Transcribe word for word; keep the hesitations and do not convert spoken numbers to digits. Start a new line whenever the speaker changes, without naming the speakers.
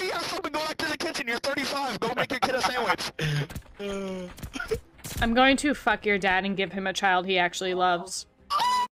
see how someone go back to the kitchen. You're thirty-five. Go make your kid a sandwich.
I'm going to fuck your dad and give him a child he actually loves.